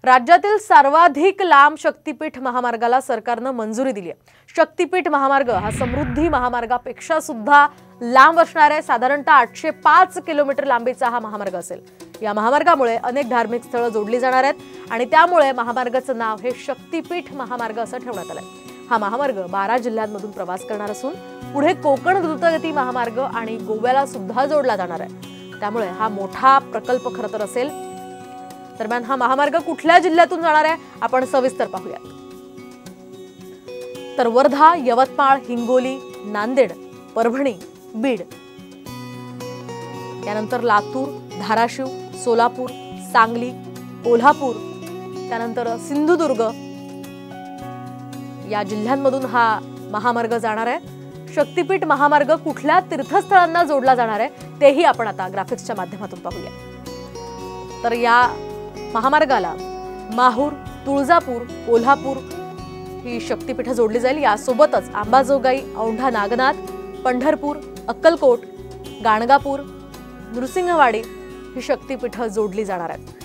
राज्यातील सर्वाधिक लांब शक्तीपीठ महामार्गाला सरकारने मंजुरी दिली आहे। शक्तीपीठ महामार्ग हा समृद्धी महामार्गापेक्षा सुद्धा लांब असणार आहे। साधारणतः 805 किलोमीटर लांबीचा हा महामार्ग असेल। या महामार्गामुळे अनेक धार्मिक स्थळे जोडली जाणार आहेत आणि त्यामुळे महामार्गाचं नाव हे शक्तीपीठ महामार्ग असं ठेवण्यात आलंय। हा महामार्ग 12 जिल्ह्यांमधून प्रवास करणार असून पुढे कोकण द्रुतगती महामार्ग आणि गोव्याला सुद्धा जोडला जाणार आहे। त्यामुळे हा मोठा प्रकल्प खरं तर असेल। दरम्यान हा महामार्ग कुठल्या जिल्ह्यातून जाणार आहे आपण सविस्तर पाहूयात। तर वर्धा, यवतमाळ, हिंगोली, नांदेड, परभणी, बीड, त्यानंतर लातूर, धाराशिव, सोलापूर, सांगली, कोल्हापूर, त्यानंतर सिंधुदुर्ग या जिल्ह्यांमधून हा महामार्ग जाणार आहे। शक्तीपीठ महामार्ग कुठल्या तीर्थस्थळांना जोडला जाणार आहे तेही आपण आता ग्राफिक्सच्या माध्यमातून पाहूया। तर या महामार्गाला माहूर, तुळजापूर, कोल्हापूर ही शक्तीपीठ जोडली जाईल। यासोबतच अंबाजोगाई, औंढा नागनाथ, पंढरपूर, अक्कलकोट, गाणगापूर, नृसिंहवाडी ही शक्तीपीठ जोडली जाणार आहेत।